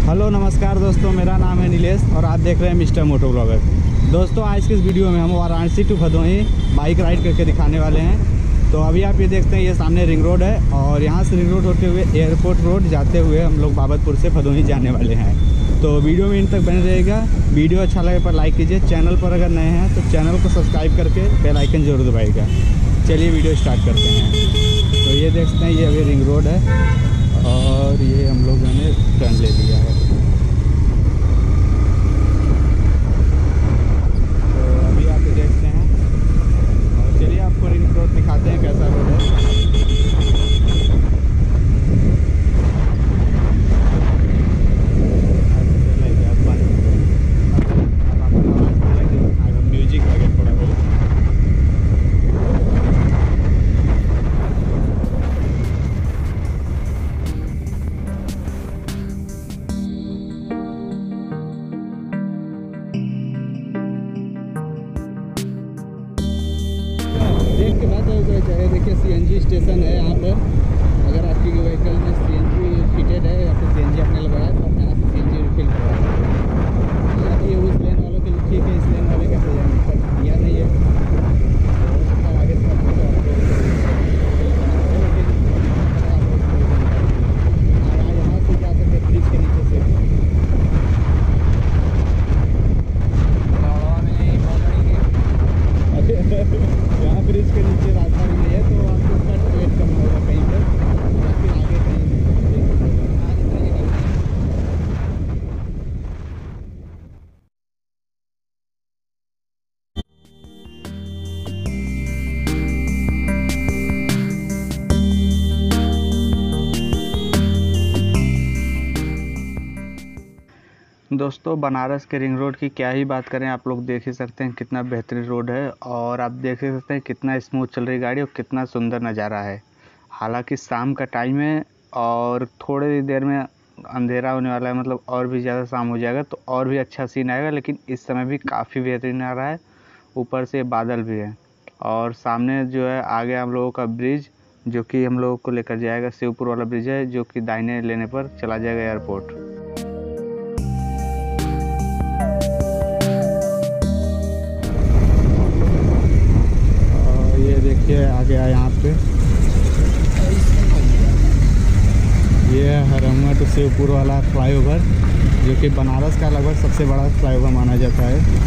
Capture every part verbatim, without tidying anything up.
Hello नमस्कार दोस्तों, मेरा नाम है नीलेश और आप देख रहे हैं मिस्टर मोटो ब्लॉगर। दोस्तों आज के इस वीडियो में हम Varanasi to Bhadohi bike ride करके दिखाने वाले हैं। तो अभी आप ये देखते हैं, ये सामने रिंग रोड है और यहाँ से रिंग रोड होते हुए एयरपोर्ट रोड जाते हुए हम लोग बाबतपुर से भदोही जाने वाले हैं। तो वीडियो में इन तक बने रहेगा। वीडियो अच्छा लगे पर लाइक कीजिए, चैनल पर अगर नए हैं तो चैनल को सब्सक्राइब करके बेल आइकन जरूर दबाइएगा। चलिए वीडियो स्टार्ट करते हैं। तो ये देखते हैं, ये अभी रिंग रोड है और ये हम लोगों ने टर्न ले लिया है। तो अभी आप देखते हैं और चलिए आपको रिंग रोड दिखाते हैं कैसा रोड है। म्यूजिक लगे थोड़ा बहुत। देख के बात हो चाहे देखिए सीएनजी स्टेशन है यहाँ पर। अगर आपकी व्हीकल में सीएनजी फिटेड है या फिर सीएनजी आपने लगाया है तो अपने यहाँ से सीएनजी रिफिल करवा सकते हैं। ये उस लेन वालों के लिए ठीक है, इस लेन वाले कैसे जाएंगे पर दिया नहीं है। तो आगे से आपको यहाँ से जा सकते ब्रिज के नीचे से। यहाँ ब्रिज के नीचे रास्ता भी नहीं है तो आपको कट वेट करना होगा कहीं पर या फिर आगे कहीं। दोस्तों बनारस के रिंग रोड की क्या ही बात करें, आप लोग देख ही सकते हैं कितना बेहतरीन रोड है और आप देख ही सकते हैं कितना स्मूथ चल रही गाड़ी और कितना सुंदर नज़ारा है। हालांकि शाम का टाइम है और थोड़ी देर में अंधेरा होने वाला है, मतलब और भी ज़्यादा शाम हो जाएगा तो और भी अच्छा सीन आएगा, लेकिन इस समय भी काफ़ी बेहतरीन आ रहा है। ऊपर से बादल भी है और सामने जो है आगे हम लोगों का ब्रिज जो कि हम लोगों को लेकर जाएगा, शिवपुर वाला ब्रिज है जो कि दाहिने लेने पर चला जाएगा एयरपोर्ट। देखिए आ गया यहाँ पे, ये है हरमुआ टू शिवपुर वाला फ्लाईओवर जो कि बनारस का लगभग सबसे बड़ा फ्लाईओवर माना जाता है।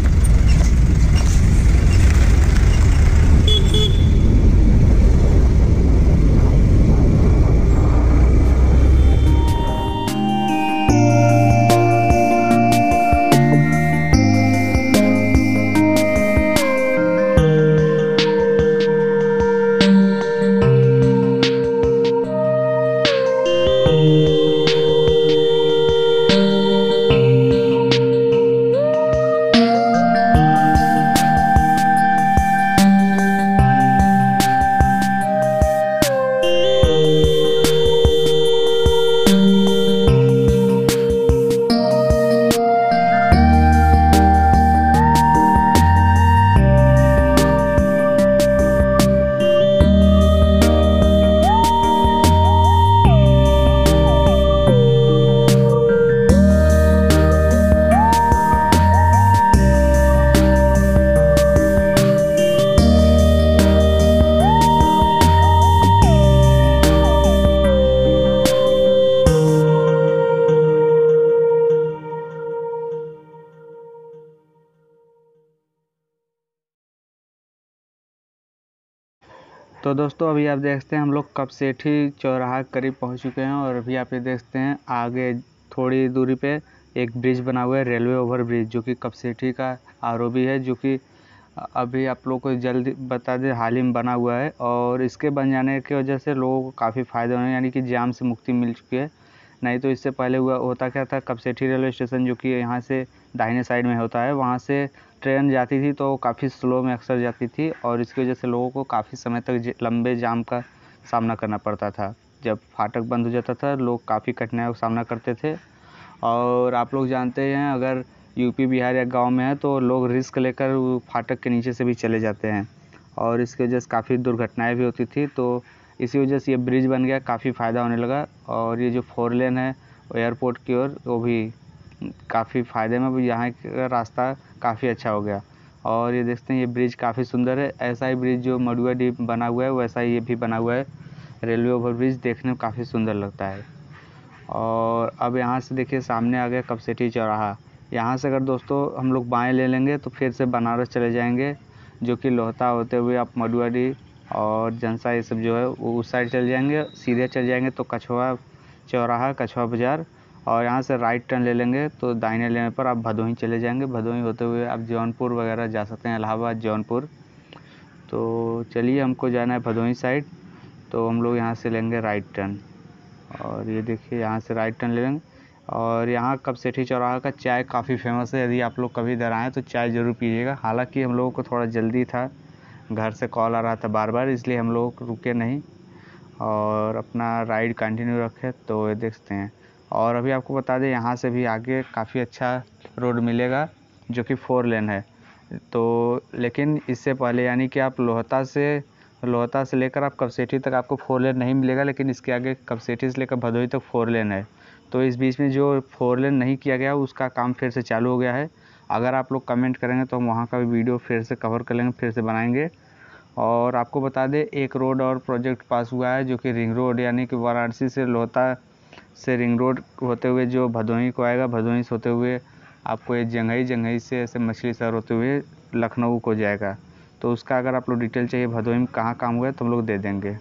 तो दोस्तों अभी आप देखते हैं हम लोग कपसेठी चौराहा के करीब पहुंच चुके हैं और अभी आप ये देखते हैं आगे थोड़ी दूरी पे एक ब्रिज बना हुआ है, रेलवे ओवर ब्रिज, जो कि कपसेठी का आरओबी है, जो कि अभी आप लोग को जल्दी बता दें हाल ही में बना हुआ है और इसके बन जाने की वजह से लोगों को काफ़ी फ़ायदा होने यानी कि जाम से मुक्ति मिल चुकी है। नहीं तो इससे पहले हुआ होता क्या था, कपसेठी रेलवे स्टेशन जो कि यहाँ से दाहिने साइड में होता है, वहाँ से ट्रेन जाती थी तो काफ़ी स्लो में अक्सर जाती थी और इसकी वजह से लोगों को काफ़ी समय तक लंबे जाम का सामना करना पड़ता था। जब फाटक बंद हो जाता था लोग काफ़ी कठिनाइयों का सामना करते थे। और आप लोग जानते हैं अगर यूपी बिहार या गांव में है तो लोग रिस्क लेकर फाटक के नीचे से भी चले जाते हैं और इसकी वजह से काफ़ी दुर्घटनाएं भी होती थी। तो इसी वजह से ये ब्रिज बन गया, काफ़ी फ़ायदा होने लगा। और ये जो फोर लेन है एयरपोर्ट की ओर, वो भी काफ़ी फ़ायदे में, भी यहाँ का रास्ता काफ़ी अच्छा हो गया। और ये देखते हैं ये ब्रिज काफ़ी सुंदर है। ऐसा ही ब्रिज जो मडुआडीह बना हुआ है वैसा ही ये भी बना हुआ है। रेलवे ओवर ब्रिज देखने में काफ़ी सुंदर लगता है। और अब यहाँ से देखिए सामने आ गया कपसेठी चौराहा। यहाँ से अगर दोस्तों हम लोग बाएं ले लेंगे तो फिर से बनारस चले जाएंगे, जो कि लोहता होते हुए आप मडुआडीह और जनसा ये सब जो है वो उस साइड चले जाएंगे। सीधे चले जाएंगे तो कछुआ चौराहा, कछुआ बाज़ार, और यहाँ से राइट टर्न ले लेंगे तो दाहिने लेने पर आप भदोही चले जाएंगे। भदोही होते हुए आप जौनपुर वगैरह जा सकते हैं, इलाहाबाद, जौनपुर। तो चलिए हमको जाना है भदोही साइड, तो हम लोग यहाँ से लेंगे राइट टर्न। और ये देखिए यहाँ से राइट टर्न ले लेंगे। और यहाँ कपसेठी चौराहा का चाय काफ़ी फेमस है। यदि आप लोग कभी इधर आएँ तो चाय ज़रूर पीजिएगा। हालांकि हम लोगों को थोड़ा जल्दी था, घर से कॉल आ रहा था बार बार, इसलिए हम लोग रुके नहीं और अपना राइड कंटिन्यू रखे। तो ये देखते हैं। और अभी आपको बता दें यहाँ से भी आगे काफ़ी अच्छा रोड मिलेगा जो कि फोर लेन है। तो लेकिन इससे पहले यानी कि आप लोहता से लोहता से लेकर आप कपसेठी तक आपको फोर लेन नहीं मिलेगा, लेकिन इसके आगे कपसेठी से लेकर भदोही तक फोर लेन है। तो इस बीच में जो फोर लेन नहीं किया गया उसका काम फिर से चालू हो गया है। अगर आप लोग कमेंट करेंगे तो हम वहाँ का भी वीडियो फिर से कवर कर लेंगे, फिर से बनाएंगे। और आपको बता दें एक रोड और प्रोजेक्ट पास हुआ है जो कि रिंग रोड, यानी कि वाराणसी से लोहता से रिंग रोड होते हुए जो भदोही को आएगा, भदोही से होते हुए आपको ये जंघई, जंघई से ऐसे मछली शहर होते हुए लखनऊ को जाएगा। तो उसका अगर आप लोग डिटेल चाहिए भदोही में कहाँ काम हुआ है तो हम लोग दे देंगे।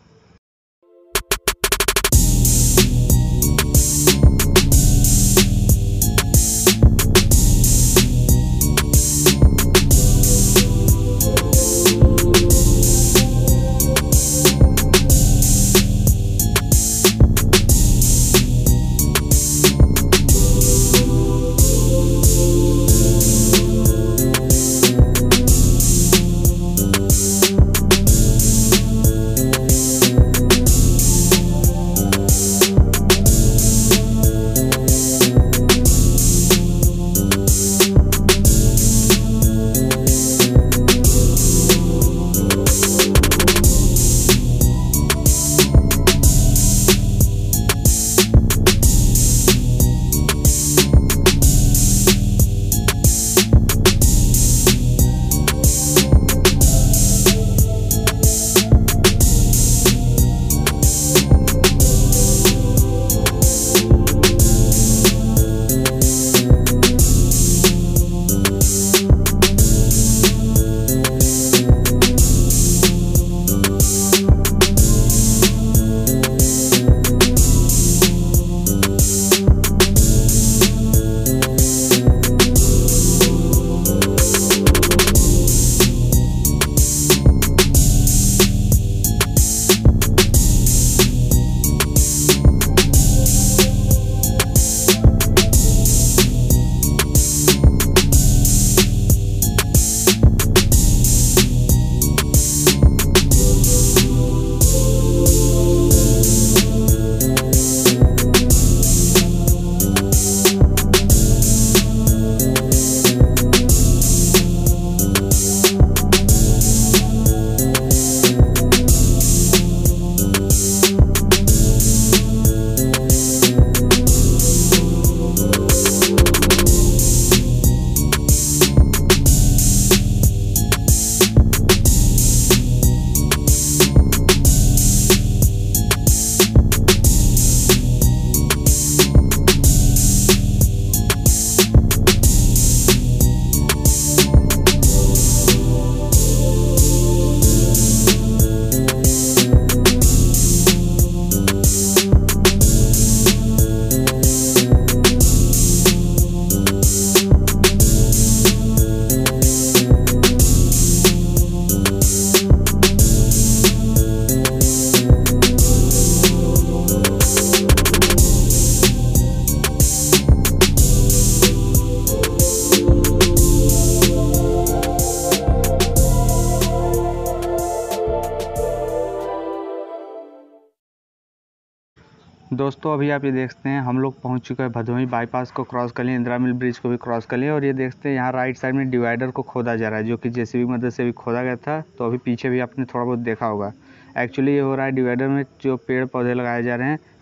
दोस्तों अभी आप ये देखते हैं हम लोग पहुंच चुके हैं भदोही। बाईपास को क्रॉस कर लिए, इंदिरा मिल ब्रिज को भी क्रॉस कर लिए, और ये देखते हैं यहाँ राइट साइड में डिवाइडर को खोदा जा रहा है, जो कि जेसीबी की मदद से भी खोदा गया था। तो अभी पीछे भी आपने थोड़ा बहुत देखा होगा। एक्चुअली ये हो रहा है डिवाइडर में जो पेड़ पौधे लगाए जा रहे हैं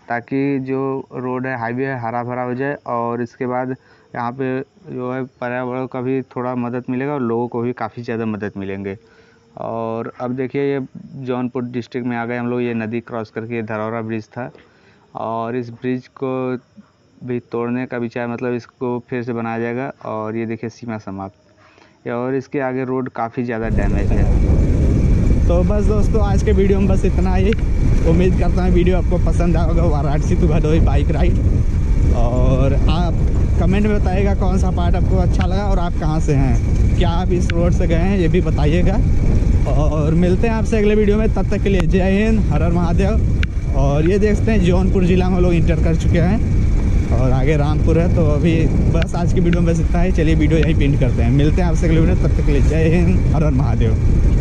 ताकि जो रोड है, हाईवे है, हरा भरा हो जाए। और इसके बाद यहाँ पे जो है पर्यावरण का भी थोड़ा मदद मिलेगा और लोगों को भी काफ़ी ज़्यादा मदद मिलेंगे। और अब देखिए ये जौनपुर डिस्ट्रिक्ट में आ गए हम लोग। ये नदी क्रॉस करके ये धरौरा ब्रिज था और इस ब्रिज को भी तोड़ने का विचार, मतलब इसको फिर से बनाया जाएगा। और ये देखिए सीमा समाप्त, और इसके आगे रोड काफ़ी ज़्यादा डैमेज है। तो बस दोस्तों आज के वीडियो में बस इतना ही। उम्मीद करता हूँ वीडियो आपको पसंद आया होगा, Varanasi to Bhadohi bike ride. और आप कमेंट में बताइएगा कौन सा पार्ट आपको अच्छा लगा और आप कहाँ से हैं, क्या आप इस रोड से गए हैं, ये भी बताइएगा। और मिलते हैं आपसे अगले वीडियो में, तब तक के लिए जय हिंद, हर हर महादेव। और ये देखते हैं जौनपुर ज़िला में लोग इंटर कर चुके हैं और आगे रामपुर है। तो अभी बस आज की वीडियो में बस इतना ही। चलिए वीडियो यहीं पिन करते हैं। मिलते हैं आपसे अगले वीडियो, तब तक के लिए जय हिंद, हर हर महादेव।